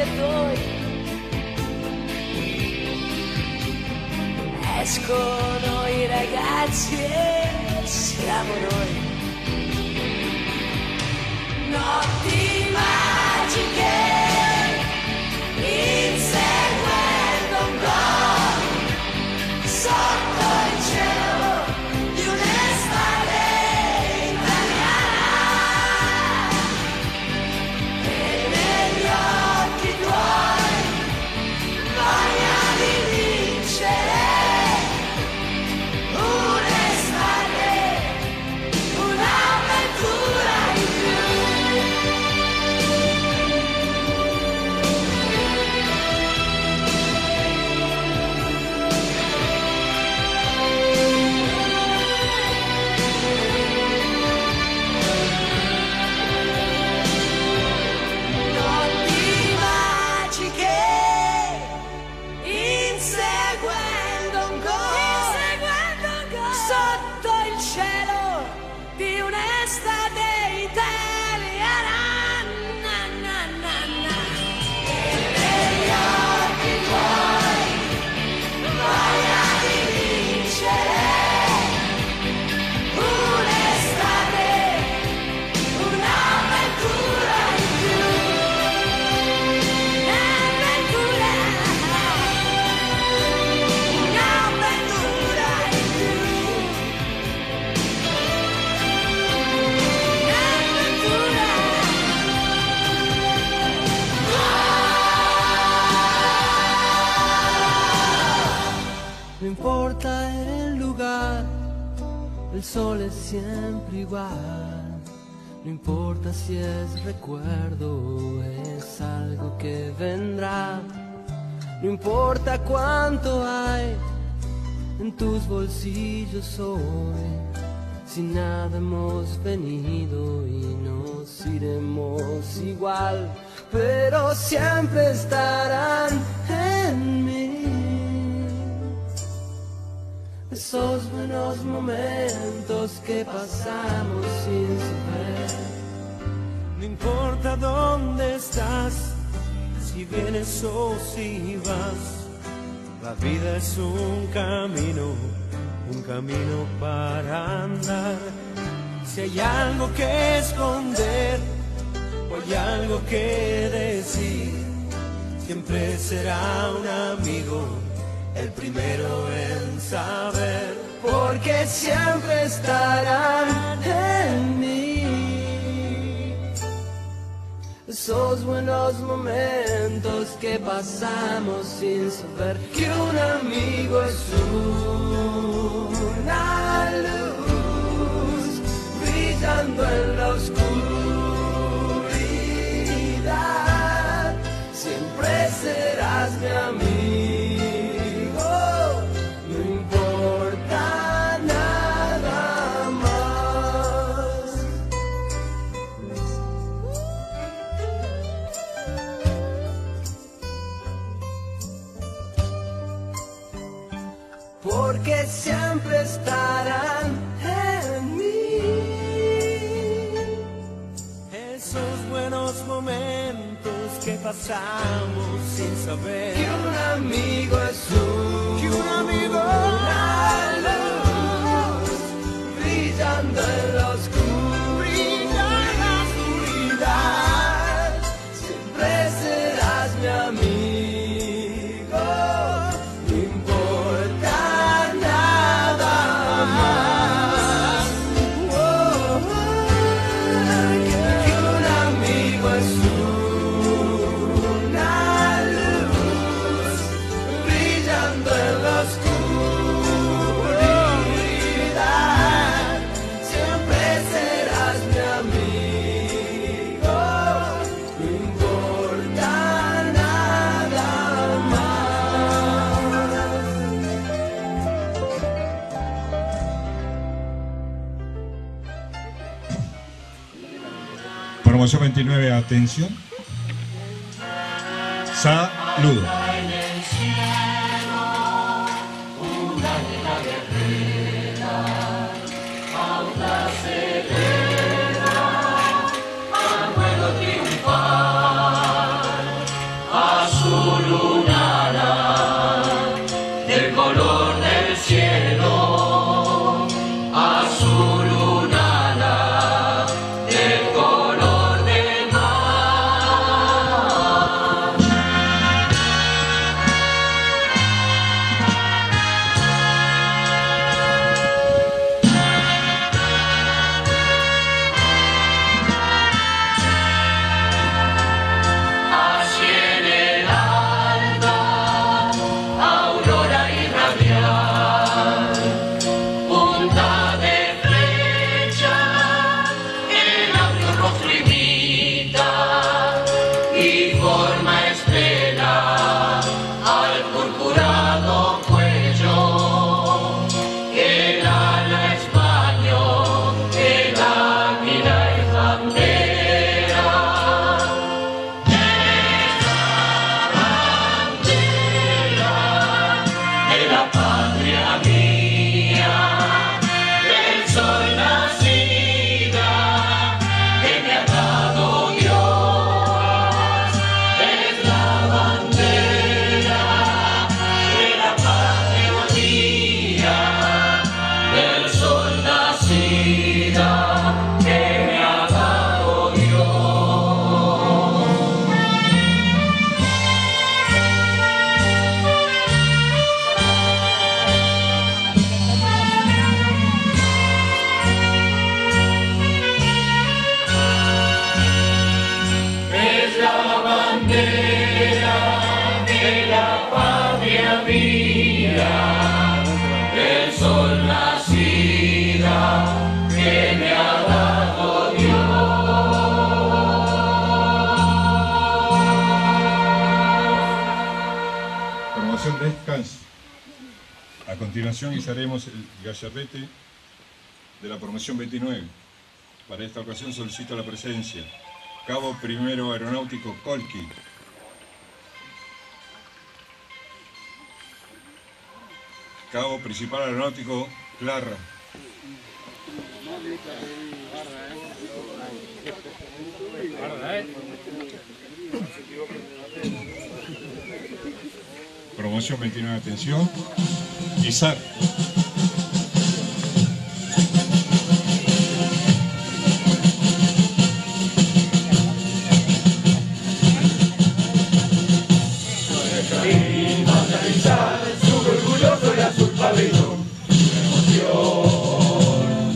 tuoi. Escono i ragazzi e siamo noi. Notti magiche, inseguendo un po' sotto il cielo di un'estate italiana. E negli occhi tuoi voglia di vincere. Un'estate, un'avventura in più. Notti magiche, inseguendo un gol sotto il cielo di un'estate italiana. Na, na, na, na. E negli occhi tuoi voglia di vincere. Un'estate, un'avventura in più. Un'avventura in più. No importa el lugar, el sol es siempre igual. No importa si es recuerdo o es algo que vendrá. No importa cuánto hay en tus bolsillos hoy. Si nada hemos venido y nos iremos igual, pero siempre estarán en mí esos buenos momentos que pasamos sin saber. No importa dónde estás, si vienes o si vas, la vida es un camino para andar. Si hay algo que esconder o hay algo que decir, siempre será un amigo el primero en saber, Porque siempre estarán en mí esos buenos momentos que pasamos sin saber que un amigo es una luz brillando en la oscuridad. Siempre serás mi amigo, no importa nada más. Porque siempre estarán en mí esos buenos momentos que pasamos sin saber que un amigo es una luz brillando en la oscuridad. Siempre serás mi amigo, no importa nada más. Que un amigo es una luz brillando en la oscuridad. Siempre serás mi amigo, no importa nada más. Promoción 29, atención. Saludo. A color del cielo, azul lunala, del color del mar. Así en el alba, aurora irradial, punta de flecha, el audio rojo imita y forma estela al purpurado cuello, el ala español, el águila es bandera. De la patria mía, del sol nacida, que me ha dado Dios, es la bandera de la patria mía, del sol nacida, que me ha dado Dios. Es la bandera de la patria mía, del sol nacida, que me ha dado Dios. Promoción de descanso. A continuación izaremos el gallardete de la promoción 29. Para esta ocasión solicito la presencia Cabo Primero Aeronáutico Colqui, Cabo Principal Aeronáutico Clarra, promoción 29, atención, izar. Sube orgulloso el azul pabellón, emoción,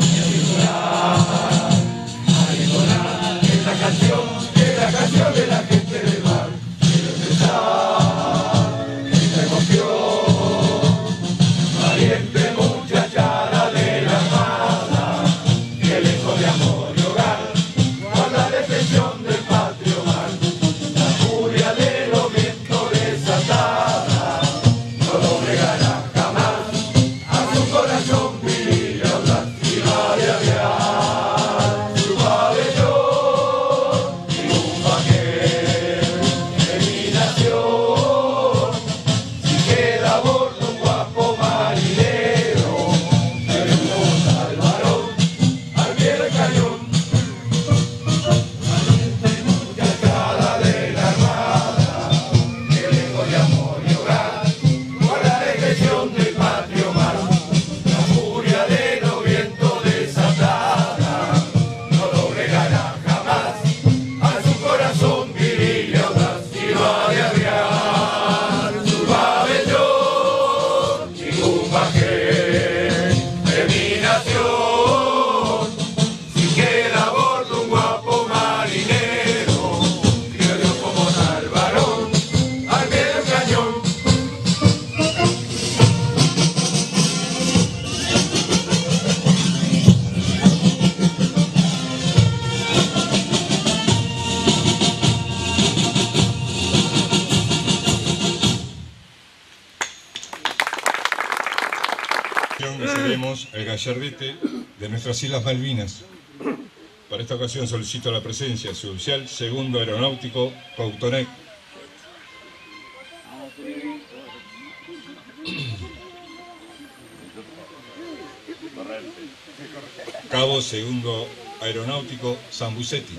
esta canción es la canción de la gente del mar. Quiero expresar esta emoción, valiente muchachada de la armada, que lejos de amor y hogar, guarda la expresión del patrio mar, la furia de los vientos desatada, no doblegará jamás a su corazón viril y audaz, y va de aviar su pabellón y un bajel de mi nación. Si queda a bordo un guapo marinero, queremos al varón al pie del cañón. Valiente muchachada de la armada, que lejos de amor y hogar, guarda la expresión del patrio mar, la furia de los vientos desatada, no doblegará jamás a su corazón viril y audaz, y va de aviar su pabellón y un bajel de mi nación. Si queda a bordo un guapo marinero, criollo como tal varón, al pie del cañón. Izaremos el gallardete de nuestras Islas Malvinas. Para esta ocasión solicito la presencia suboficial Segundo Aeronáutico Coutonec, Cabo Segundo Aeronáutico Sambucetti,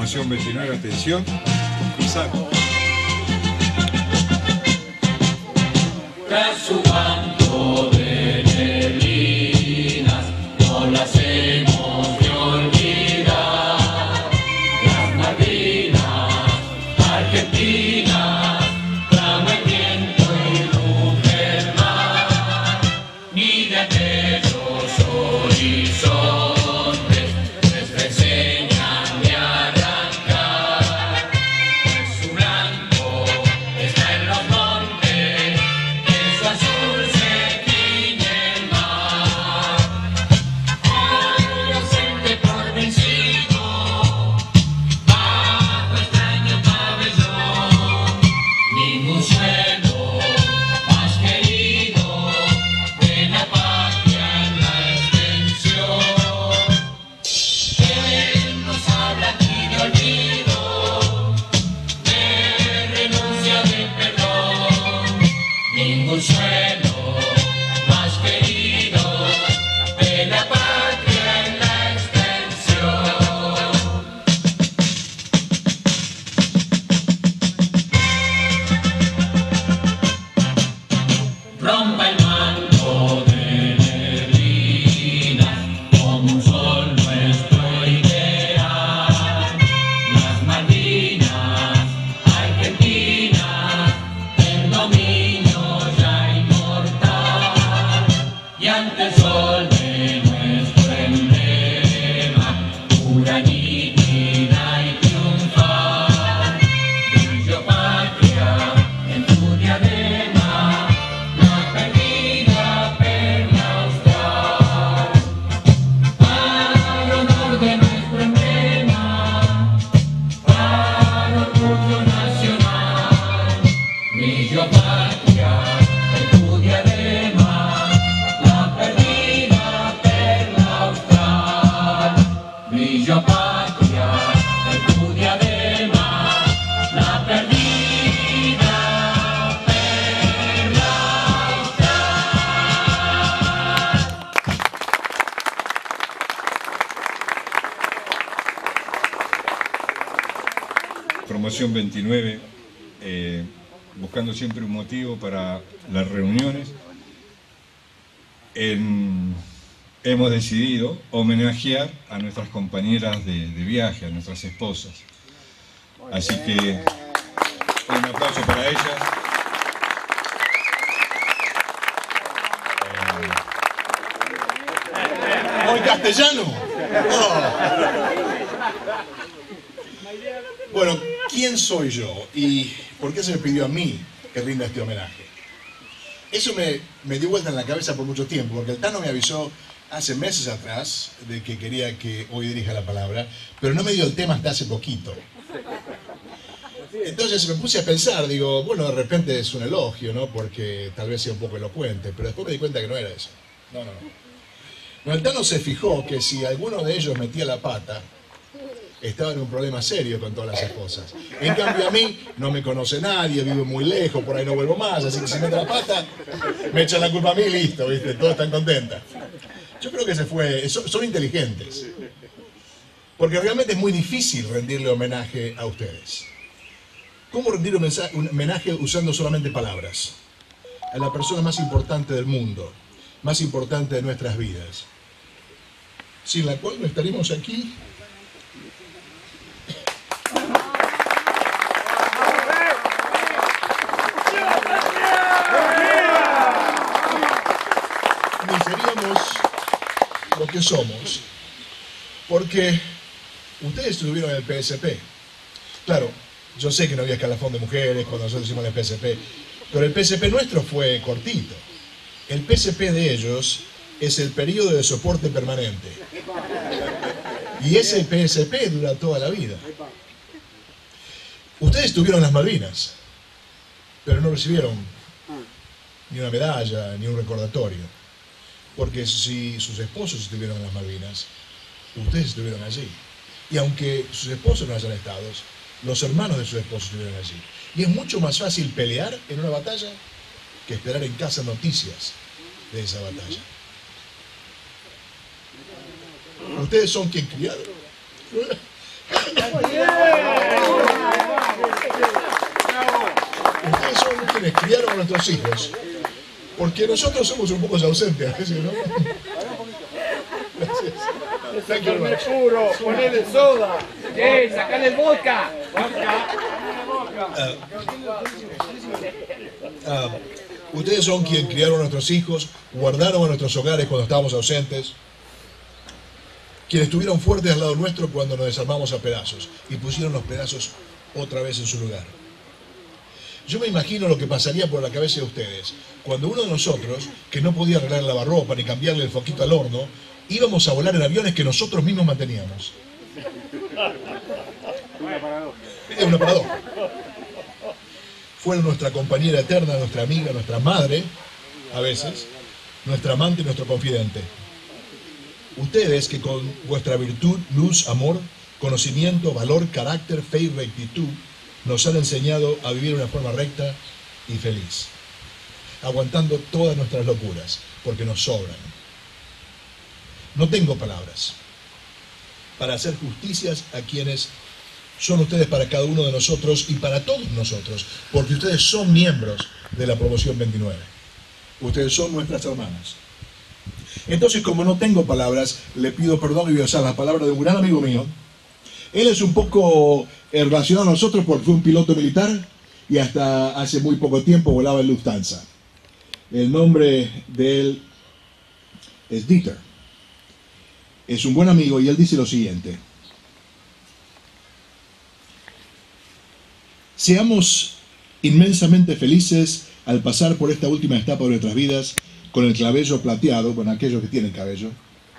formación 29, atención, y saco. Tras su manto de neblinas, no las hemos de olvidar. Las Malvinas, Argentina, trama el viento y ruge el mar. Ni de aquellos horizontes les enseñan de arrancar. Pues su blanco está en los montes, en su azul se tiñe el mar. Hoy ausente por vencido, bajo extraño pabellón, ningún suelo más querido de la patria en la extensión. Él nos habla aquí de olvido, de renuncia, de perdón, ningún suelo más querido de la patria en la extensión. Rompa el manto de neblina, como un sol nuestro ideal. Las Malvinas, Argentina, el dominio ya inmortal. Y ante el sol de nuestro emblema, pura, nítida y triunfal, brillo patria en tu diadema, la perdida perla austral. Para honor de nuestro emblema, para orgullo nacional, brillo patria en tu diadema, la perdida perla austral. Brillo patria en tu diadema, la perdida perla austral. Promoción 29, buscando siempre un motivo para las reuniones. Hemos decidido homenajear a nuestras compañeras de viaje, a nuestras esposas. Así que un aplauso para ellas. ¿Hoy castellano? No. Bueno, ¿quién soy yo? ¿Y por qué se me pidió a mí que rinda este homenaje? Eso me dio vuelta en la cabeza por mucho tiempo, porque el Tano me avisó hace meses atrás de que quería que hoy dirija la palabra, pero no me dio el tema hasta hace poquito. Entonces me puse a pensar, digo, bueno, de repente es un elogio, ¿no? Porque tal vez sea un poco elocuente, pero después me di cuenta que no era eso. No. No, el Tano se fijó que si alguno de ellos metía la pata, estaba en un problema serio con todas las esposas. En cambio a mí no me conoce nadie, vivo muy lejos, por ahí no vuelvo más, así que si mete la pata, me echan la culpa a mí y listo, ¿viste? Todos están contentas. Yo creo que son inteligentes. Porque realmente es muy difícil rendirle homenaje a ustedes. ¿Cómo rendir un homenaje usando solamente palabras? A la persona más importante del mundo, más importante de nuestras vidas, sin la cual no estaríamos aquí. Ni seríamos lo que somos, porque ustedes estuvieron en el PSP. Claro, yo sé que no había escalafón de mujeres cuando nosotros hicimos el PSP, pero el PSP nuestro fue cortito. El PSP de ellos es el periodo de soporte permanente. Y ese PSP dura toda la vida. Ustedes tuvieron las Malvinas, pero no recibieron ni una medalla, ni un recordatorio. Porque si sus esposos estuvieron en las Malvinas, ustedes estuvieron allí. Y aunque sus esposos no hayan estado, los hermanos de sus esposos estuvieron allí. Y es mucho más fácil pelear en una batalla que esperar en casa noticias de esa batalla. Ustedes son quien criaron. Ustedes son quienes criaron a nuestros hijos, porque nosotros somos un poco ausentes a veces, ¿no? Gracias. Thank you very much. Puro, ponele soda. Sacale el vodka. Ustedes son quienes criaron a nuestros hijos, guardaron a nuestros hogares cuando estábamos ausentes, quienes estuvieron fuertes al lado nuestro cuando nos desarmamos a pedazos y pusieron los pedazos otra vez en su lugar. Yo me imagino lo que pasaría por la cabeza de ustedes cuando uno de nosotros, que no podía arreglar el lavarropa ni cambiarle el foquito al horno, íbamos a volar en aviones que nosotros mismos manteníamos. Es una paradoja. Fueron nuestra compañera eterna, nuestra amiga, nuestra madre, a veces, nuestra amante y nuestro confidente. Ustedes que con vuestra virtud, luz, amor, conocimiento, valor, carácter, fe y rectitud nos han enseñado a vivir de una forma recta y feliz, aguantando todas nuestras locuras, porque nos sobran. No tengo palabras para hacer justicias a quienes son ustedes para cada uno de nosotros y para todos nosotros, porque ustedes son miembros de la promoción 29. Ustedes son nuestras hermanas. Entonces, como no tengo palabras, le pido perdón y voy a usar las palabras de un gran amigo mío. Él es un poco relacionado a nosotros porque fue un piloto militar y hasta hace muy poco tiempo volaba en Lufthansa. El nombre de él es Dieter. Es un buen amigo y él dice lo siguiente: seamos inmensamente felices al pasar por esta última etapa de nuestras vidas con el cabello plateado, con aquellos que tienen cabello,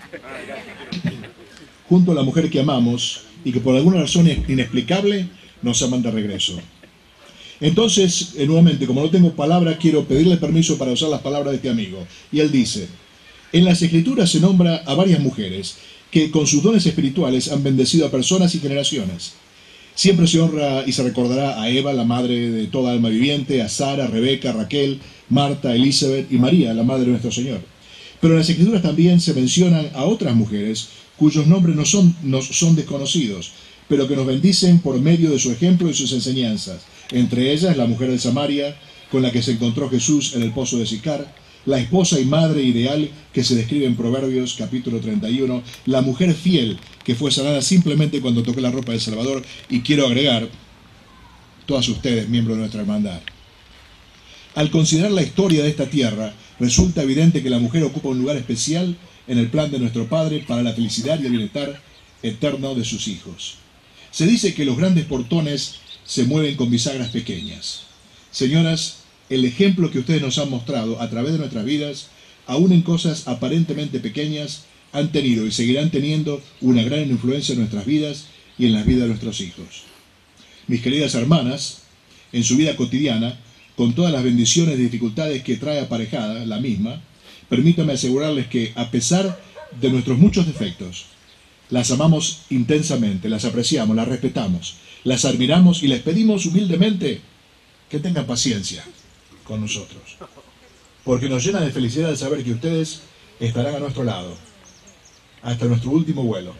junto a la mujer que amamos y que por alguna razón inexplicable nos aman de regreso. Entonces, nuevamente, como no tengo palabra, quiero pedirle permiso para usar las palabras de este amigo. Y él dice: en las Escrituras se nombra a varias mujeres que con sus dones espirituales han bendecido a personas y generaciones. Siempre se honra y se recordará a Eva, la madre de toda alma viviente, a Sara, Rebeca, Raquel, Marta, Elizabeth y María, la madre de nuestro Señor. Pero en las Escrituras también se mencionan a otras mujeres cuyos nombres nos son desconocidos, pero que nos bendicen por medio de su ejemplo y sus enseñanzas. Entre ellas, la mujer de Samaria, con la que se encontró Jesús en el pozo de Sicar, la esposa y madre ideal que se describe en Proverbios capítulo 31, la mujer fiel que fue sanada simplemente cuando tocó la ropa del Salvador, y quiero agregar, todas ustedes, miembros de nuestra hermandad. Al considerar la historia de esta tierra, resulta evidente que la mujer ocupa un lugar especial en el plan de nuestro Padre para la felicidad y el bienestar eterno de sus hijos. Se dice que los grandes portones se mueven con bisagras pequeñas. Señoras, el ejemplo que ustedes nos han mostrado a través de nuestras vidas, aún en cosas aparentemente pequeñas, han tenido y seguirán teniendo una gran influencia en nuestras vidas y en las vidas de nuestros hijos. Mis queridas hermanas, en su vida cotidiana, con todas las bendiciones y dificultades que trae aparejada la misma, permítanme asegurarles que, a pesar de nuestros muchos defectos, las amamos intensamente, las apreciamos, las respetamos, las admiramos y les pedimos humildemente que tengan paciencia con nosotros, porque nos llena de felicidad el saber que ustedes estarán a nuestro lado hasta nuestro último vuelo.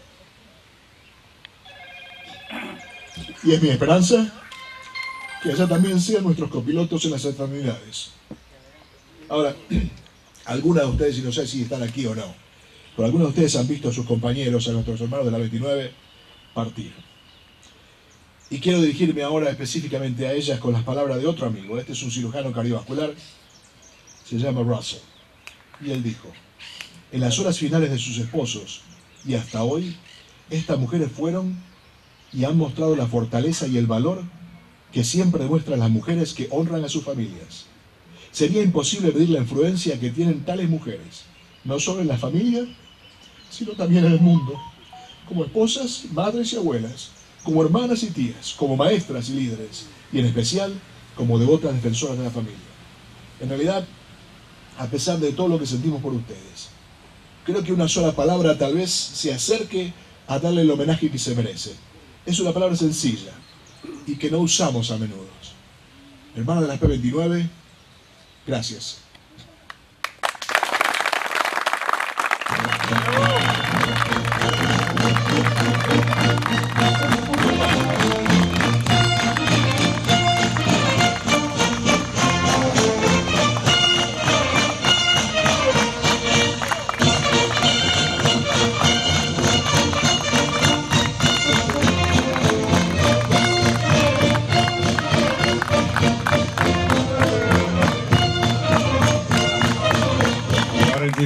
Y es mi esperanza que allá también sean nuestros copilotos en las eternidades. Ahora, algunas de ustedes, y no sé si están aquí o no, pero algunos de ustedes han visto a sus compañeros, a nuestros hermanos de la 29, partir. Y quiero dirigirme ahora específicamente a ellas con las palabras de otro amigo. Este es un cirujano cardiovascular, se llama Russell. Y él dijo: en las horas finales de sus esposos y hasta hoy, estas mujeres fueron y han mostrado la fortaleza y el valor que siempre demuestran las mujeres que honran a sus familias. Sería imposible medir la influencia que tienen tales mujeres, no solo en la familia, sino también en el mundo, como esposas, madres y abuelas, como hermanas y tías, como maestras y líderes, y en especial como devotas defensoras de la familia. En realidad, a pesar de todo lo que sentimos por ustedes, creo que una sola palabra tal vez se acerque a darle el homenaje que se merece. Es una palabra sencilla y que no usamos a menudo. Hermanos de la P29, gracias.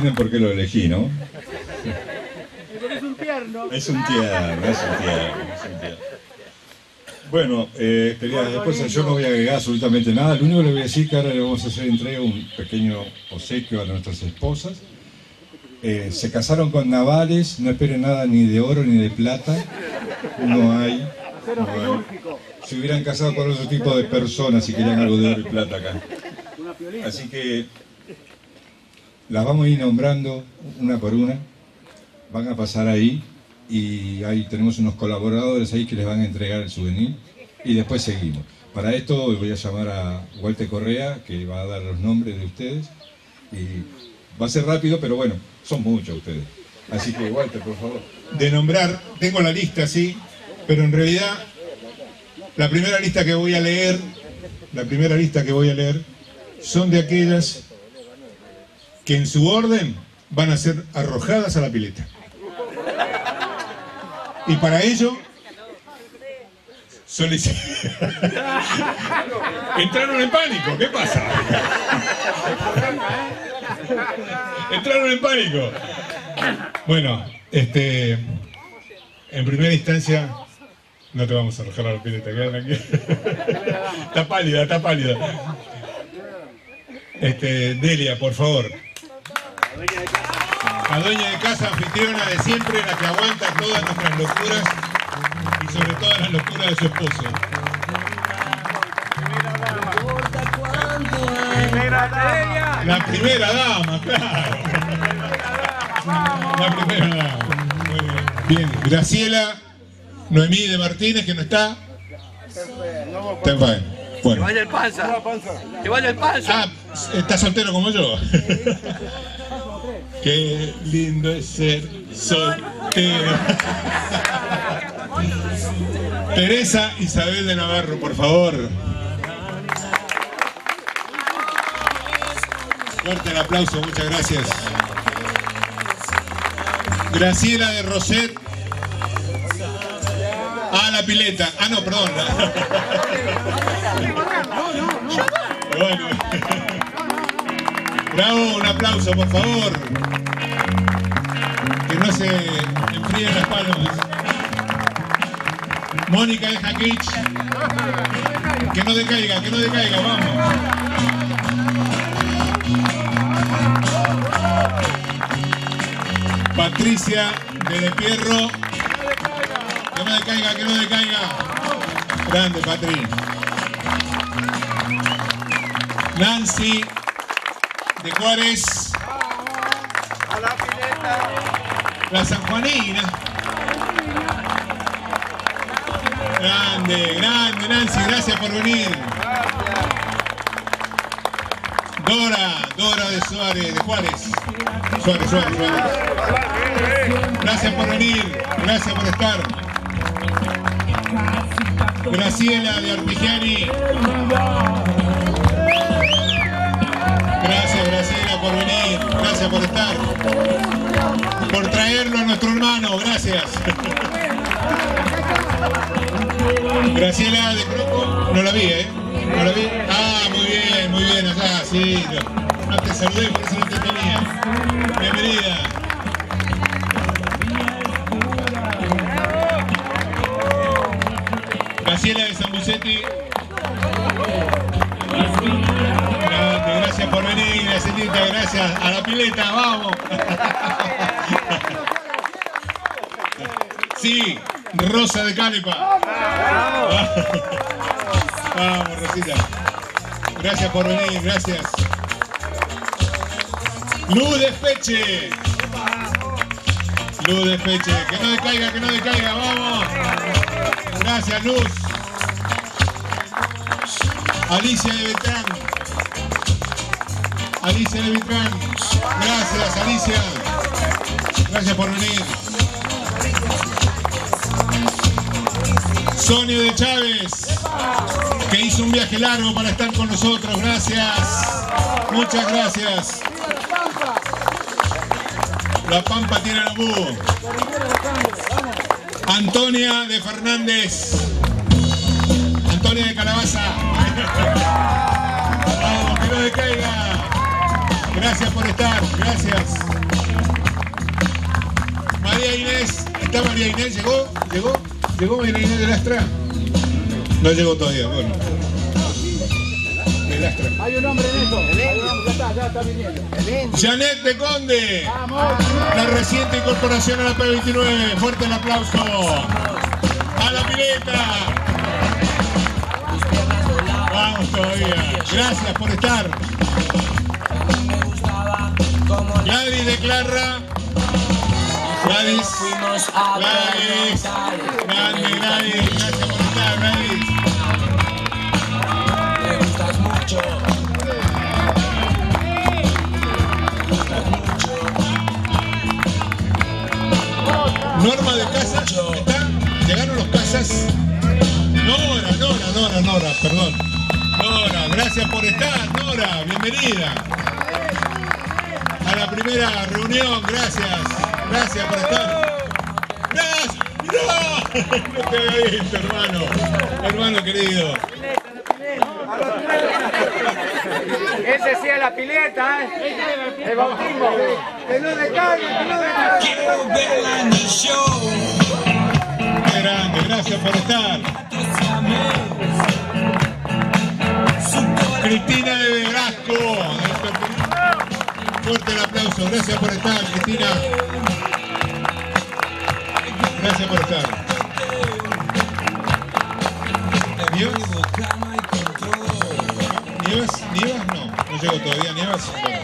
entienden por qué lo elegí, ¿no? Es un tierno. Es un tierno. Bueno, querida esposa, yo no voy a agregar absolutamente nada. Lo único que le voy a decir es que ahora le vamos a hacer entrega un pequeño obsequio a nuestras esposas. Se casaron con navales, no esperen nada ni de oro ni de plata. No hay. Se hubieran casado con otro tipo de personas si querían algo de oro y plata acá. Así que las vamos a ir nombrando una por una. Van a pasar ahí y ahí tenemos unos colaboradores ahí que les van a entregar el souvenir y después seguimos. Para esto voy a llamar a Walter Correa, que va a dar los nombres de ustedes y va a ser rápido, pero bueno, son muchos ustedes. Así que Walter, por favor. De nombrar, tengo la lista, sí, pero en realidad la primera lista que voy a leer son de aquellas que en su orden van a ser arrojadas a la pileta. Y para ello solicito... Entraron en pánico, ¿qué pasa? Entraron en pánico. Bueno, en primera instancia no te vamos a arrojar a la pileta, quédate tranquilo. Está pálida. Delia, por favor. La dueña de casa, anfitriona de siempre, la que aguanta todas nuestras locuras y sobre todo las locuras de su esposo. La primera dama, claro. La primera dama. Muy bien. Bien, Graciela Noemí de Martínez, que no está. Está en faena. Bueno. Que vaya el panza. Que vaya el panza. Ah, está soltero como yo. Qué lindo es ser soltero. Teresa Isabel de Navarro, por favor. Fuerte el aplauso, muchas gracias. Graciela de Roset. A la pileta. Ah, no, perdón. Bueno. Bravo, un aplauso, por favor. Que no se enfríen las palmas. Mónica de Jaquich. Que no decaiga, vamos. Patricia de Pierro. Que no decaiga. Grande, Patri. Nancy de Juárez. La sanjuanina. Grande, Nancy, gracias por venir. Dora de Suárez, de Juárez. Suárez. Gracias por venir, gracias por estar. Graciela de Artigiani. Gracias, Graciela, por venir, gracias por estar. Por traerlo a nuestro hermano, gracias. Graciela de Croco, no la vi, no la vi. Ah, muy bien, allá, sí. No te saludé, por eso no te tenía. Bienvenida. Graciela de San Bucetti. Gracias por venir, Gracielita, gracias. A la pileta, vamos. Sí, Rosa de Canepa. Vamos, Rosita. Gracias por venir, gracias. Luz Despeche. Que no decaiga, vamos. Gracias, Luz. Alicia de Beltrán. Gracias, Alicia. Gracias por venir. Sonia de Chávez, que hizo un viaje largo para estar con nosotros. Gracias. Muchas gracias. La Pampa tiene el búho. Antonia de Fernández. Antonia de Calabaza. Vamos, que no decaiga. Gracias por estar. Gracias. María Inés. ¿Está María Inés? ¿Llegó? ¿Llegó María Inés de Lastra? No llegó todavía, bueno. De Lastra. Hay un hombre en eso. Ya está viniendo. Janet de Conde. La reciente incorporación a la P29. Fuerte el aplauso. A la pileta. Vamos todavía. Gracias por estar. Gladys de Clarra. Gladys. Grande, Gladys. Gracias por estar, Gladys. Me gustas mucho. Norma de Casa. ¿Está? Llegaron los Casas. Nora, perdón. Nora, gracias por estar, Nora. Bienvenida. A la primera reunión, gracias. Gracias por estar. ¡Gracias! ¡No! No te había visto, hermano. Hermano querido. Ese sí es la pileta, ¿eh? El bautismo. Que no le caiga, que no le caiga. Quiero verla en el show. Qué grande, gracias por estar. Cristina de Velasco. Fuerte el aplauso, gracias por estar, Cristina. Gracias por estar. ¿Nievas? No llegó todavía, Nievas.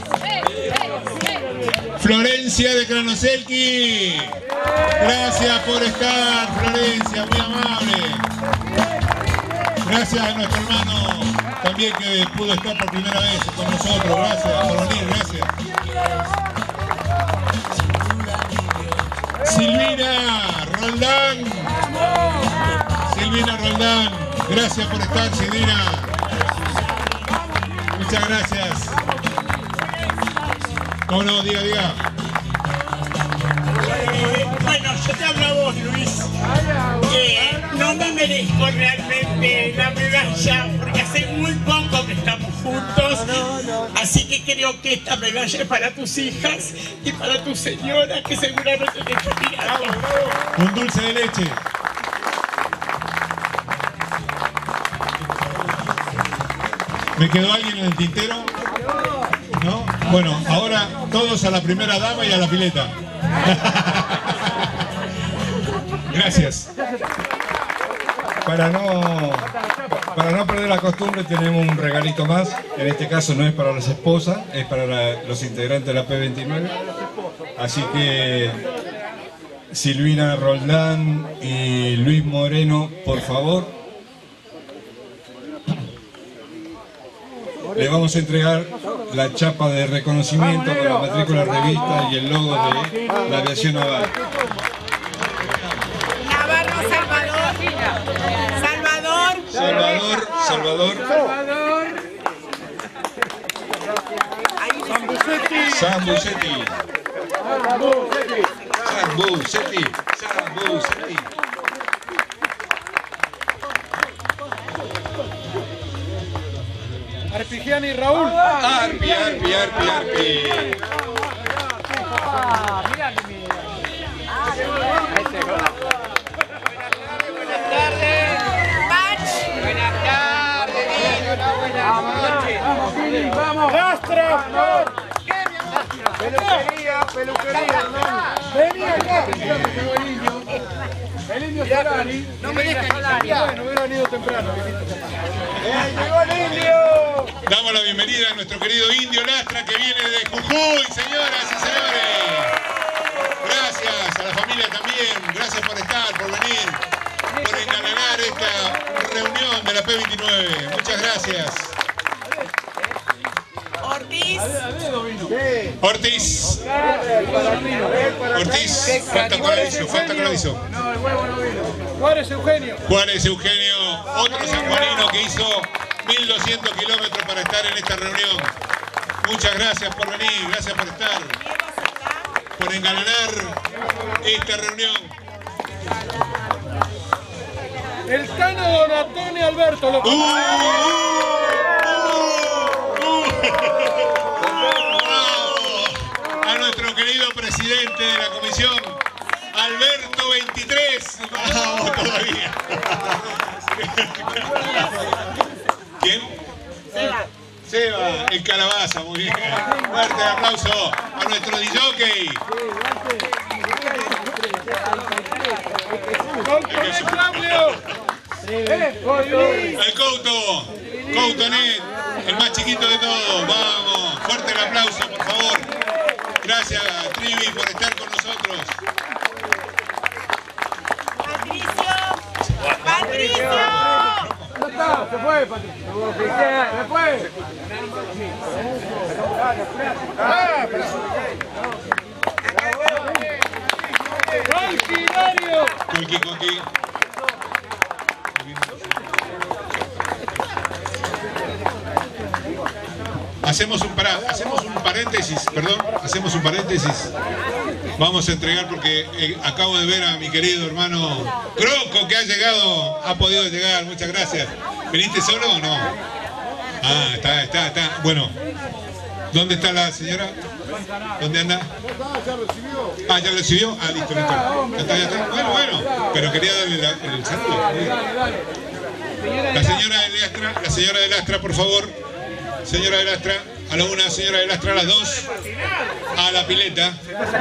Florencia de Kranoselki. Gracias por estar, Florencia, muy amable. Gracias a nuestro hermano también que pudo estar por primera vez con nosotros. Gracias por venir, gracias. Silvina Roldán, gracias por estar, Silvina. Muchas gracias. No, diga. Bueno, yo te hablo a vos, Luis. No me merezco realmente la medalla, porque hace muy poco que estamos juntos. Así que creo que esta medalla es para tus hijas y para tu señora, que seguramente te está mirando. Un dulce de leche. ¿Me quedó alguien en el tintero? ¿No? Bueno, ahora todos a la primera dama y a la pileta. Gracias. Para no perder la costumbre tenemos un regalito más. En este caso no es para las esposas, es para los integrantes de la P29. Así que Silvina Roldán y Luis Moreno, por favor. Le vamos a entregar la chapa de reconocimiento con la matrícula revista y el logo de la aviación naval. Navarro, Salvador. Sambucetti. Arpigiani y Raúl. Arpi. Vamos, Lastra. Peluquería, hermano. Vení acá. El indio Solari. No me dejes Solari. Bueno, hubiera venido temprano. ¡Llegó el indio! Damos la bienvenida a nuestro querido Indio Lastra, que viene de Jujuy, señoras y señores. Gracias a la familia también, gracias por estar, por venir, por engalanar esta reunión de la P29. Muchas gracias. Ortiz, falta Clavizo. No, el huevo no vino. Juárez Eugenio, otro sanjuanino que hizo 1200 kilómetros para estar en esta reunión. Muchas gracias por venir, gracias por estar, por engalanar esta reunión. El Tano Donatoni Alberto. A nuestro querido presidente de la comisión, Alberto 23. Vamos todavía. ¿Quién? Seba, el Calabaza, muy bien. Fuerte aplauso a nuestro DJ. El Coutonet, el más chiquito de todos. Vamos, fuerte el aplauso, por favor. Gracias, Trivi, por estar con nosotros. Patricio. No está, se fue, Patricio. Se fue. Colqui. Hacemos un paréntesis, hacemos un paréntesis. Vamos a entregar porque acabo de ver a mi querido hermano Croco que ha llegado, ha podido llegar, muchas gracias. ¿Viniste solo o no? Ah, está. Bueno, ¿dónde está la señora? ¿Dónde anda? Ah, ¿ya lo recibió? Ah, listo. Ya está. Bueno, pero quería darle el saludo. La señora de Lastra, por favor. Señora de Lastra, a la una, señora de Lastra, a las dos, a la pileta.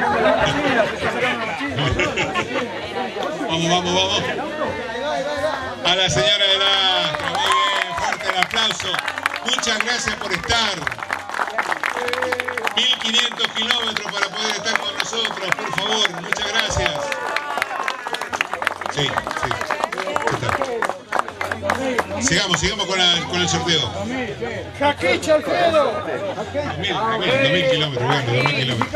Vamos. A la señora de Lastra, muy bien, fuerte el aplauso. Muchas gracias por estar. 1500 kilómetros para poder estar con nosotros, por favor, muchas gracias. Sí. Sigamos con el sorteo. Jaquicho, Alfredo. 2000 kilómetros, bueno, 2000 kilómetros.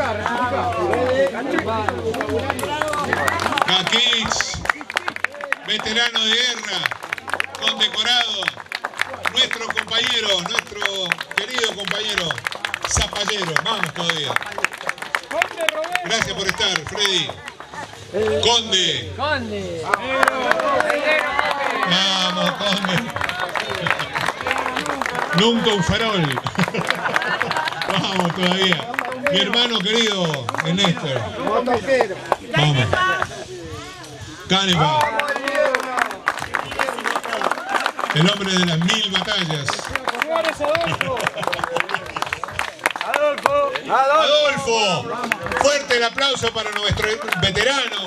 Jaquich, veterano de guerra, condecorado, nuestro querido compañero, zapallero, vamos todavía. Gracias por estar, Freddy. Conde. Vamos, Conde. Nunca un farol. Vamos todavía. Mi hermano querido, el Néstor. Vamos. Canepa. El hombre de las 1000 batallas. Adolfo. Fuerte el aplauso para nuestro veterano.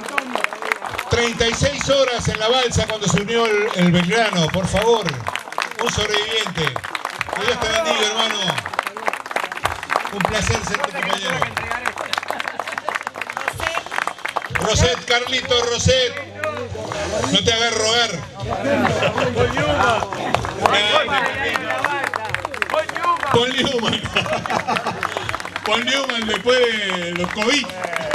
36 horas en la balsa cuando se unió el Belgrano, por favor. Un sobreviviente. Que Dios te bendiga, hermano. Un placer ser tu compañero. Roset, Carlito, Roset. No te hagas rogar. Paul Newman. Paul Newman después de los COVID.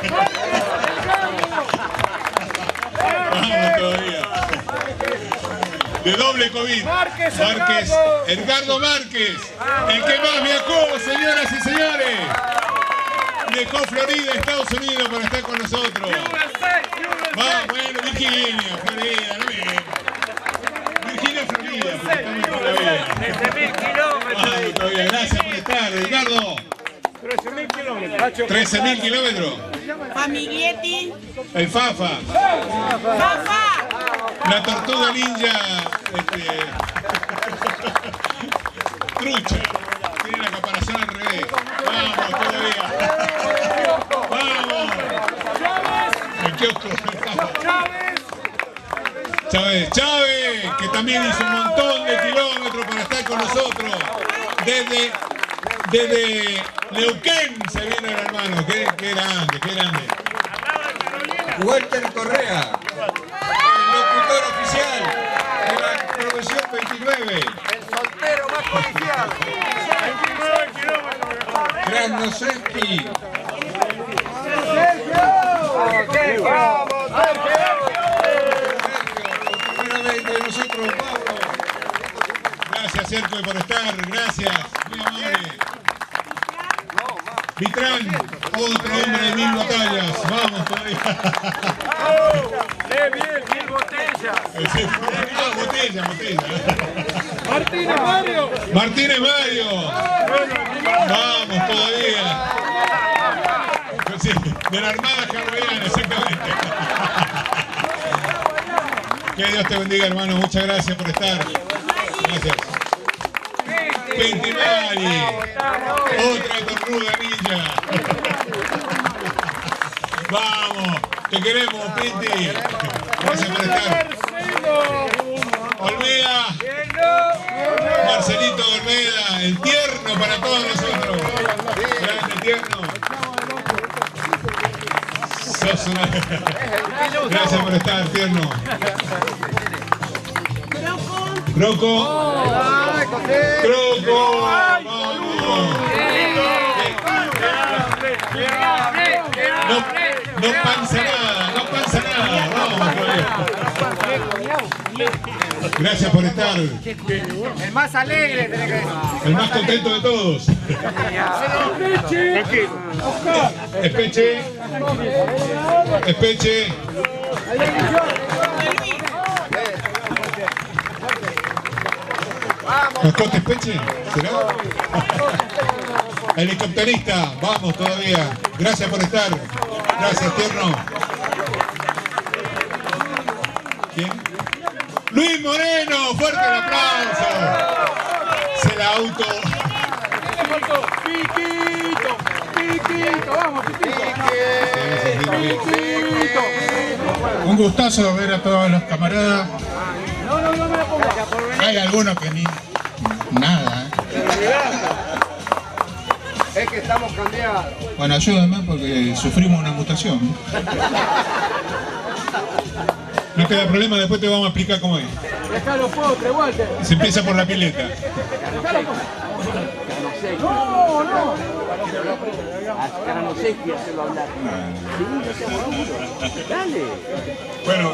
Vamos todavía. De doble COVID. Márquez, Edgardo Márquez. El que más viajó, señoras y señores. Dejó Florida, Estados Unidos, para estar con nosotros. Va, bueno, Virginia, Florida, no bien. Virginia, Florida. Desde 1000 kilómetros. Todavía. Gracias por estar, Edgardo. 13.000 kilómetros. 13.000 kilómetros. Familietti. El Fafa. La tortuga ninja. Trucha. Tiene la caparazón al revés. Vamos todavía. Vamos. El kiosco. Chávez, que también hizo un montón de kilómetros para estar con nosotros. Desde Neuquén se viene el hermano. Qué grande. Walter Correa, el locutor oficial de la profesión 29. El soltero más policial. 29 kilómetros. Krasnoselski. ¡Vamos, Primeramente nosotros, Pablo. Gracias, Sergio, por estar. Gracias. Muy amable. Vitrán, otro hombre de 1000 batallas. Vamos todavía. ¡Qué bien! 1000 botellas. Botella. Martínez Mario. Vamos todavía. Sí, de la Armada Hawaiana, exactamente. Que Dios te bendiga, hermano. Muchas gracias por estar. Gracias. Pintimari. Otra cornuda ninja. Vamos. Te queremos, Pinti. Gracias por estar. Olmeda. Marcelito Olmeda. El tierno para todos nosotros. Grande, tierno. Sos una... Gracias por estar, tierno. Croco. Croco. Vamos. No panza nada, no panza nada. Vamos, gracias por estar. El más alegre tenés que decir. El más contento de todos. Espeche. Espeche. ¿Mascote Espeche? ¿Será? Helicópterista, vamos todavía. Gracias por estar. Gracias, tierno. ¿Quién? Luis Moreno, fuerte el aplauso. Se la auto. Piquito, Piquito, vamos, Piquito. Piquito. Un gustazo ver a todos los camaradas. No me la pongas. Hay algunos que ni nada. Es que estamos cambiados. Bueno, ayúdenme porque sufrimos una mutación. No te da problema, después te vamos a explicar cómo es. Dejá los postres, Walter. Se empieza por la pileta. No. Ahora no sé qué hacerlo hablar. Sí, no seamos dale. Bueno,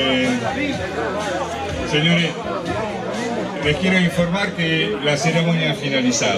señores, les quiero informar que la ceremonia ha finalizado.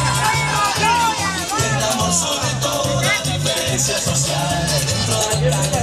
Social dentro de la